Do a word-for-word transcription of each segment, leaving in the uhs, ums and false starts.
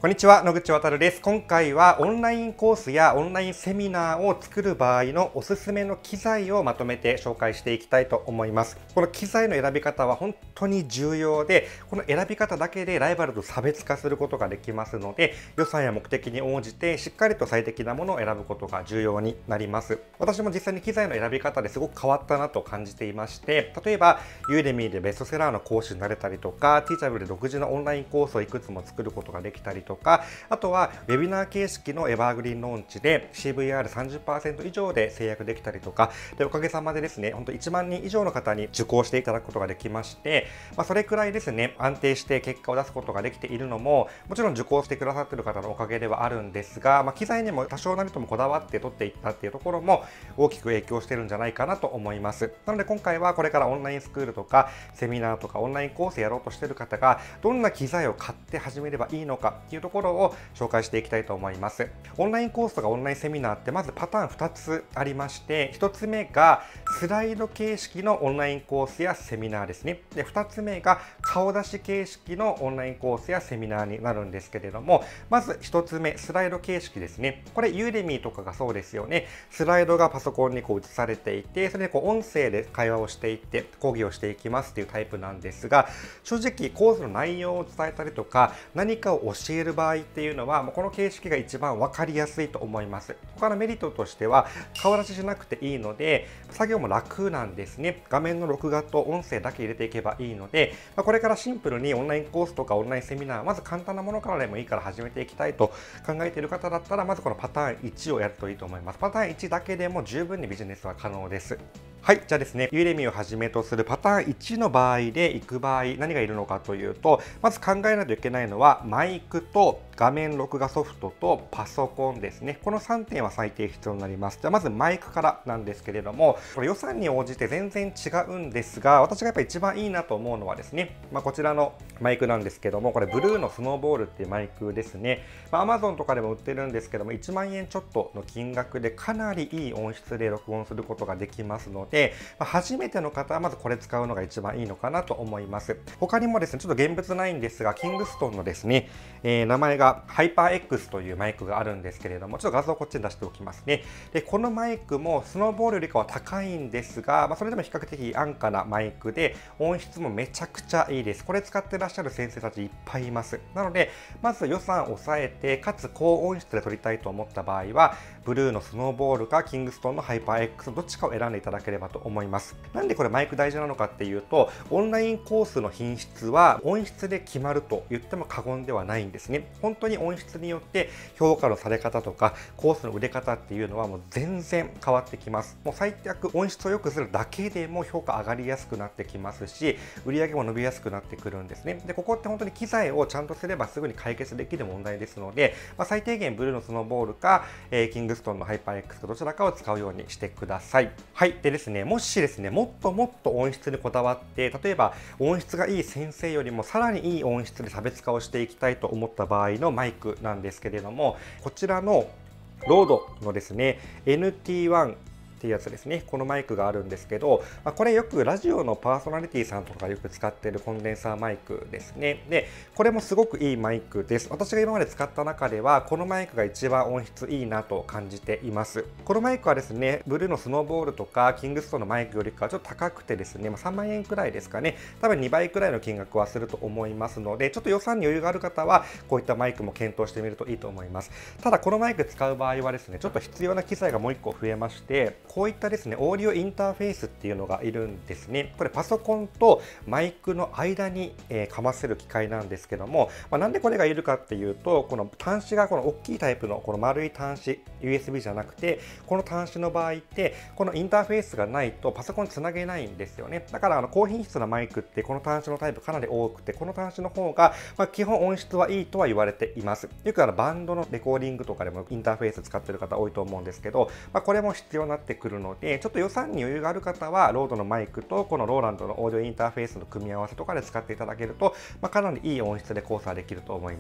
こんにちは、野口渉です。今回はオンラインコースやオンラインセミナーを作る場合のおすすめの機材をまとめて紹介していきたいと思います。この機材の選び方は本当に重要で、この選び方だけでライバルと差別化することができますので、予算や目的に応じてしっかりと最適なものを選ぶことが重要になります。私も実際に機材の選び方ですごく変わったなと感じていまして、例えば Udemy でベストセラーの講師になれたりとか、Teachable で独自のオンラインコースをいくつも作ることができたりとか、あとはウェビナー形式のエバーグリーンローンチで シーブイアールさんじゅっパーセント 以上で制約できたりとかで、おかげさまでですね、本当いちまんにん以上の方に受講していただくことができまして、まあ、それくらいですね、安定して結果を出すことができているのも、もちろん受講してくださっている方のおかげではあるんですが、まあ、機材にも多少なりともこだわって取っていったっていうところも大きく影響してるんじゃないかなと思います。なので今回はこれからオンラインスクールとかセミナーとかオンラインコースやろうとしている方がどんな機材を買って始めればいいのかっていうところを紹介していきたいと思います。オンラインコースとかオンラインセミナーってまずパターンふたつありまして、ひとつめがスライド形式のオンラインコースやセミナーですね。で、ふたつめが顔出し形式のオンラインコースやセミナーになるんですけれども、まずひとつめ、スライド形式ですね。これ Udemy とかがそうですよね。スライドがパソコンにこう映されていて、それでこう音声で会話をしていって講義をしていきますっていうタイプなんですが、正直コースの内容を伝えたりとか何かを教える場合っていうのはもうこの形式が一番分かりやすいと思います。他のメリットとしては顔出ししなくていいので作業も楽なんですね。画面の録画と音声だけ入れていけばいいので、まあ、これからシンプルにオンラインコースとかオンラインセミナー、まず簡単なものからでもいいから始めていきたいと考えている方だったら、まずこのパターンいちをやるといいと思います。パターンいちだけでも十分にビジネスは可能です。はい、じゃあですね、Udemyをはじめとするパターンいちの場合で行く場合、何がいるのかというと、まず考えないといけないのは、マイクと画面録画ソフトとパソコンですね。このさんてんは最低必要になります。じゃあまずマイクからなんですけれども、これ予算に応じて全然違うんですが、私がやっぱり一番いいなと思うのはですね、まあ、こちらのマイクなんですけども、これブルーのスノーボールっていうマイクですね。まあ、Amazon とかでも売ってるんですけども、いちまんえんちょっとの金額でかなりいい音質で録音することができますので、まあ、初めての方はまずこれ使うのが一番いいのかなと思います。他にもですね、ちょっと現物ないんですが、キングストンのですね、えー、名前がハイパー X というマイクがあるんですけれども、ちょっと画像をこっちに出しておきますね。で、このマイクもスノーボールよりかは高いんですが、まあ、それでも比較的安価なマイクで、音質もめちゃくちゃいいです。これ使ってらっしゃる先生たちいっぱいいます。なので、まず予算を抑えて、かつ高音質で撮りたいと思った場合は、ブルーのスノーボールかキングストンのハイパー X どっちかを選んでいただければと思います。なんでこれマイク大事なのかっていうと、オンラインコースの品質は音質で決まると言っても過言ではないんですね。本当に音質によって評価のされ方とかコースの売れ方っていうのはもう全然変わってきます。もう最悪音質を良くするだけでも評価上がりやすくなってきますし、売り上げも伸びやすくなってくるんですね。で、ここって本当に機材をちゃんとすればすぐに解決できる問題ですので、まあ、最低限ブルーのスノーボールか、えー、キングストンのハイパー X かどちらかを使うようにしてください。はい。でですね、もしですね、もっともっと音質にこだわって、例えば音質がいい先生よりもさらにいい音質で差別化をしていきたいと思った場合のマイクなんですけれども、こちらのロードのですね エヌティーワンっていうやつですね。このマイクがあるんですけど、まあ、これよくラジオのパーソナリティさんとかがよく使っているコンデンサーマイクですね。で、これもすごくいいマイクです。私が今まで使った中では、このマイクが一番音質いいなと感じています。このマイクはですね、ブルーのスノーボールとかキングストンのマイクよりかはちょっと高くてですね、まあ、さんまんえんくらいですかね。多分にばいくらいの金額はすると思いますので、ちょっと予算に余裕がある方は、こういったマイクも検討してみるといいと思います。ただ、このマイク使う場合はですね、ちょっと必要な機材がもういっこ増えまして、こういったですね、オーディオインターフェースっていうのがいるんですね。これパソコンとマイクの間に、えー、かませる機械なんですけども、まあ、なんでこれがいるかっていうと、この端子がこの大きいタイプのこの丸い端子 ユーエスビー じゃなくて、この端子の場合ってこのインターフェースがないとパソコンにつなげないんですよね。だからあの高品質なマイクってこの端子のタイプかなり多くて、この端子の方が、まあ、基本音質はいいとは言われています。よくあのバンドのレコーディングとかでもインターフェース使ってる方多いと思うんですけど、まあ、これも必要になってくるので、ちょっと予算に余裕がある方はロードのマイクとこのローランドのオーディオインターフェースの組み合わせとかで使っていただけると、まあ、かなりいい音質でコースはできると思います。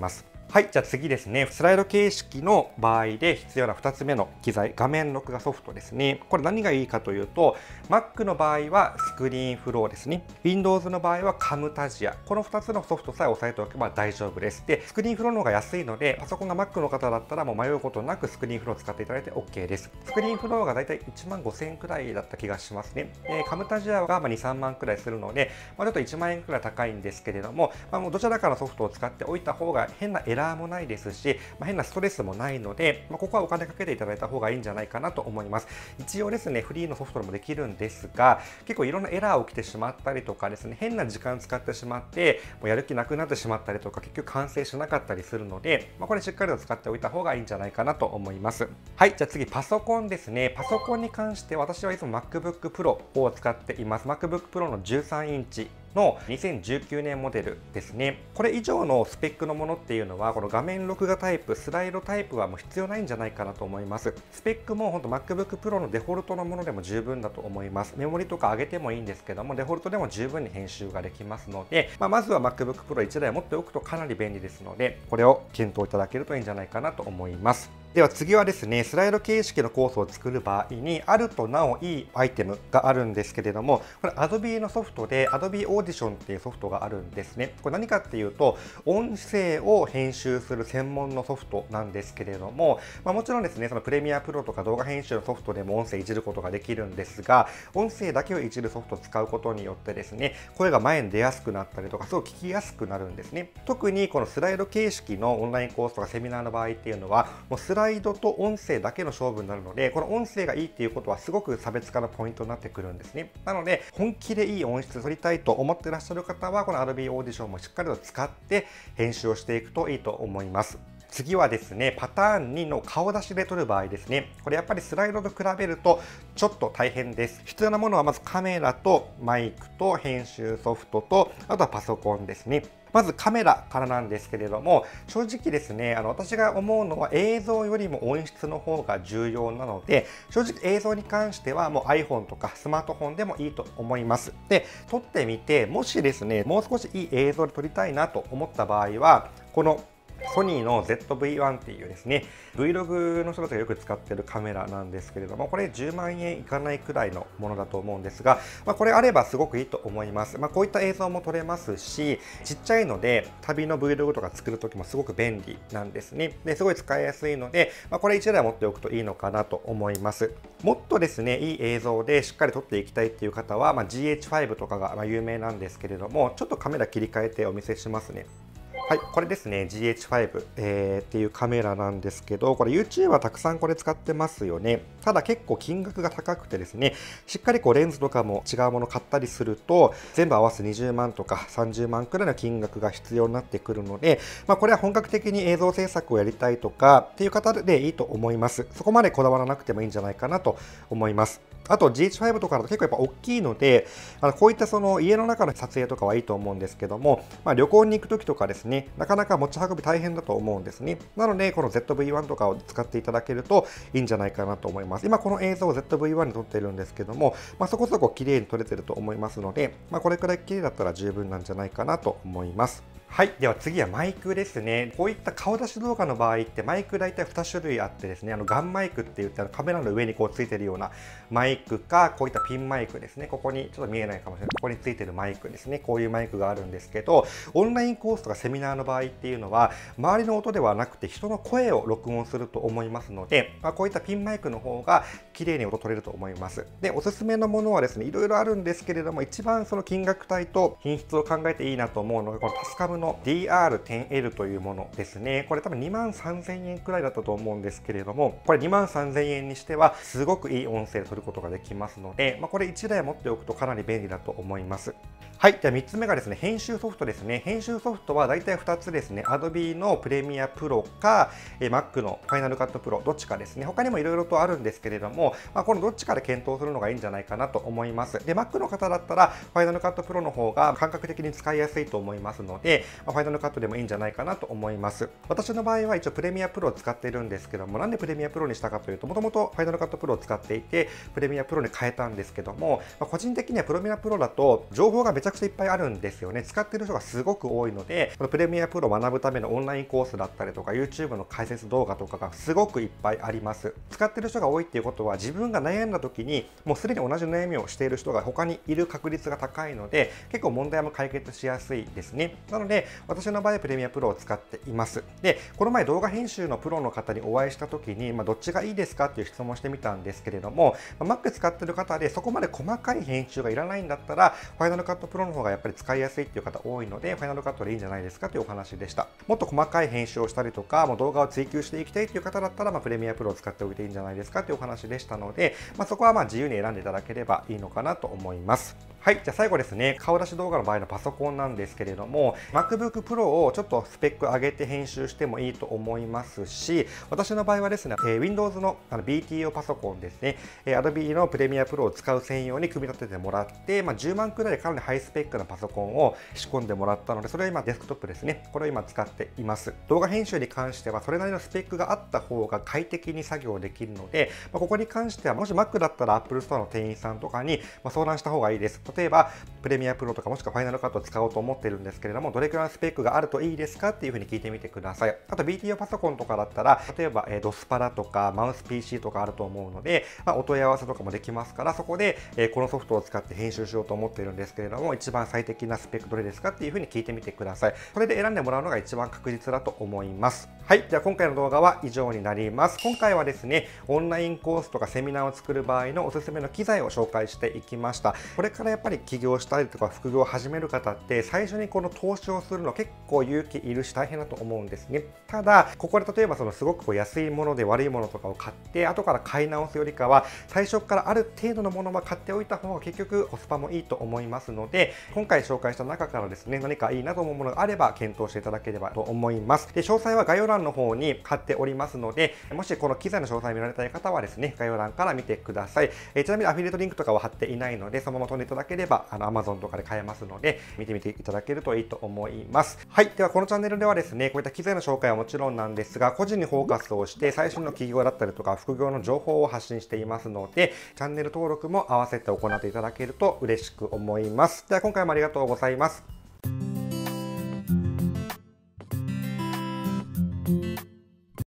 はい、じゃあ次ですね。スライド形式の場合で必要なふたつめの機材、画面録画ソフトですね。これ何がいいかというと、Mac の場合はスクリーンフローですね。Windows の場合はカムタジア。このふたつのソフトさえ押さえておけば大丈夫です。で、スクリーンフローの方が安いので、パソコンが Mac の方だったらもう迷うことなくスクリーンフローを使っていただいて OK です。スクリーンフローがだいたいいちまんごせんえんくらいだった気がしますね。で、カムタジアがに、さんまんくらいするので、まあ、ちょっといちまんえんくらい高いんですけれども、まあ、もうどちらかのソフトを使っておいた方が変なエラーもないですし、まあ、変なストレスもないので、まあ、ここはお金かけていただいた方がいいんじゃないかなと思います。一応ですね、フリーのソフトでもできるんですが、結構いろんなエラー起きてしまったりとかですね、変な時間使ってしまって、もうやる気なくなってしまったりとか、結局完成しなかったりするので、まあ、これしっかりと使っておいた方がいいんじゃないかなと思います。はい、じゃあ次、パソコンですね。パソコンに関して私はいつも MacBook Pro を使っています。MacBook Pro のじゅうさんインチ。のにせんじゅうきゅうねんモデルですね。これ以上のスペックのものっていうのは、この画面録画タイプ、スライドタイプはもう必要ないんじゃないかなと思います。スペックも本当 MacBook Pro のデフォルトのものでも十分だと思います。メモリとか上げてもいいんですけども、デフォルトでも十分に編集ができますので、まあ、まずは MacBook Pro いちだい持っておくとかなり便利ですので、これを検討いただけるといいんじゃないかなと思います。では次はですね、スライド形式のコースを作る場合に、あるとなおいいアイテムがあるんですけれども、これ Adobe のソフトで Adobe Audition っていうソフトがあるんですね。これ何かっていうと、音声を編集する専門のソフトなんですけれども、まあ、もちろんですね、そのプレミアプロとか動画編集のソフトでも音声いじることができるんですが、音声だけをいじるソフトを使うことによってですね、声が前に出やすくなったりとか、すごく聞きやすくなるんですね。特にこのスライド形式のオンラインコースとかセミナーの場合っていうのは、もうスライドと音声だけの勝負になるので、この音声がいいっていうことはすごく差別化のポイントになってくるんですね。なので、本気でいい音質取りたいと思ってらっしゃる方は、この Adobe Audition もしっかりと使って編集をしていくといいと思います。次はですね、パターンにの顔出しで撮る場合ですね。これやっぱりスライドと比べるとちょっと大変です。必要なものはまずカメラとマイクと編集ソフトと、あとはパソコンですね。まずカメラからなんですけれども、正直ですね、あの私が思うのは映像よりも音質の方が重要なので、正直映像に関してはもう iPhone とかスマートフォンでもいいと思います。で、撮ってみて、もしですね、もう少しいい映像で撮りたいなと思った場合は、このソニーの ゼットブイワン っていうですね、Vlog の人たちがよく使ってるカメラなんですけれども、これじゅうまんえんいかないくらいのものだと思うんですが、まあ、これあればすごくいいと思います。まあ、こういった映像も撮れますし、ちっちゃいので旅の Vlog とか作るときもすごく便利なんですね。で、すごい使いやすいので、まあ、これいちだい持っておくといいのかなと思います。もっとですね、いい映像でしっかり撮っていきたいっていう方は、まあ、ジーエイチファイブ とかが有名なんですけれども、ちょっとカメラ切り替えてお見せしますね。はい、これですね、ジーエイチファイブ、えー、っていうカメラなんですけど、これ YouTube はたくさんこれ使ってますよね。ただ結構金額が高くてですね、しっかりこうレンズとかも違うもの買ったりすると、全部合わせてにじゅうまんとかさんじゅうまんくらいの金額が必要になってくるので、まあ、これは本格的に映像制作をやりたいとかっていう方でいいと思います。そこまでこだわらなくてもいいんじゃないかなと思います。あと ジーエイチファイブ とかだと結構やっぱ大きいので、あのこういったその家の中の撮影とかはいいと思うんですけども、まあ、旅行に行くときとかですね、なかなか持ち運び大変だと思うんですね。なので、この ゼットブイワン とかを使っていただけるといいんじゃないかなと思います。今この映像を ゼットブイワン に撮ってるんですけども、まあ、そこそこ綺麗に撮れてると思いますので、まあ、これくらい綺麗だったら十分なんじゃないかなと思います。はい。では次はマイクですね。こういった顔出し動画の場合ってマイク大体に種類あってですね、あのガンマイクって言ってあのカメラの上にこうついてるようなマイクか、こういったピンマイクですね。ここにちょっと見えないかもしれない。ここについてるマイクですね。こういうマイクがあるんですけど、オンラインコースとかセミナーの場合っていうのは、周りの音ではなくて人の声を録音すると思いますので、まあ、こういったピンマイクの方が綺麗に音取れると思います。で、おすすめのものはですね、いろいろあるんですけれども、一番その金額帯と品質を考えていいなと思うのが、このタスカムの ディーアールテンエル というものですね。これ多分にまんさんぜんえんくらいだったと思うんですけれども、これにまんさんぜんえんにしてはすごくいい音声を取ることができますので、まあ、これいちだい持っておくとかなり便利だと思います。はい。じゃあみっつめがですね、編集ソフトですね。編集ソフトはだいたいふたつですね。Adobe のプレミアプロか、え Mac の Final Cut Pro、どっちかですね。他にもいろいろとあるんですけれども、まあ、このどっちかで検討するのがいいんじゃないかなと思います。で、Mac の方だったら Final Cut Pro の方が感覚的に使いやすいと思いますので、 まあ、ファイナルカットでもいいんじゃないかなと思います。私の場合は一応プレミアプロを使っているんですけども、なんでプレミアプロにしたかというと、もともとファイナルカットプロを使っていて、プレミアプロに変えたんですけども、まあ、個人的にはプレミアプロだと情報がめちゃくちゃいっぱいあるんですよね。使っている人がすごく多いので、このプレミアプロを学ぶためのオンラインコースだったりとか、YouTube の解説動画とかがすごくいっぱいあります。使っている人が多いっていうことは、自分が悩んだ時に、もうすでに同じ悩みをしている人が他にいる確率が高いので、結構問題も解決しやすいですね。なので、私の場合はプレミアプロを使っています。で、この前動画編集のプロの方にお会いした時に、まあ、どっちがいいですかっていう質問をしてみたんですけれども、まあ、Mac 使っている方でそこまで細かい編集がいらないんだったら、ファイナルカットプロの方がやっぱり使いやすいっていう方多いので、ファイナルカットでいいんじゃないですかというお話でした。もっと細かい編集をしたりとか、もう動画を追求していきたいという方だったら、まあ、プレミアプロを使っておいていいんじゃないですかというお話でしたので、まあ、そこはまあ自由に選んでいただければいいのかなと思います。はい、じゃあ最後ですね、顔出し動画の場合のパソコンなんですけれども、MacBook Pro をちょっとスペック上げて編集してもいいと思いますし、私の場合はですね、えー、Windows の, あの ビーティーオー パソコンですね、えー、Adobe のプレミアプロを使う専用に組み立ててもらって、まあ、じゅうまんくらいでかなりハイスペックなパソコンを仕込んでもらったので、それは今デスクトップですね、これを今使っています。動画編集に関してはそれなりのスペックがあった方が快適に作業できるので、まあ、ここに関してはもし Mac だったら Apple Store の店員さんとかに相談した方がいいです。例えばプレミアプロとかもしくはファイナルカットを使おうと思ってるんですけれども、どれくらいのスペックがあるといいですかっていうふうに聞いてみてください。あと ビーティーオー パソコンとかだったら、例えば、えー、ドスパラとかマウス ピーシー とかあると思うので、まあ、お問い合わせとかもできますから、そこで、えー、このソフトを使って編集しようと思っているんですけれども、一番最適なスペックどれですかっていうふうに聞いてみてください。それで選んでもらうのが一番確実だと思います。はい、じゃあ今回の動画は以上になります。今回はですね、オンラインコースとかセミナーを作る場合のおすすめの機材を紹介していきました。これからやっぱり起業したりとか副業を始める方って最初にこの投資をするの結構勇気いるし大変だと思うんですね。ただここで例えばそのすごくこう安いもので悪いものとかを買って後から買い直すよりかは、最初からある程度のものは買っておいた方が結局コスパもいいと思いますので、今回紹介した中からですね、何かいいなと思うものがあれば検討していただければと思います。で、詳細は概要欄の方に貼っておりますので、もしこの機材の詳細を見られたい方はですね、概要欄から見てください。えちなみにアフィリエイトリンクとかは貼っていないので、そのまま飛んでいただければあの Amazon とかで買えますので、見てみていただけるといいと思います。はい。ではこのチャンネルではですね、こういった機材の紹介はもちろんなんですが、個人にフォーカスをして最新の企業だったりとか副業の情報を発信していますので、チャンネル登録も合わせて行っていただけると嬉しく思います。では今回もありがとうございます。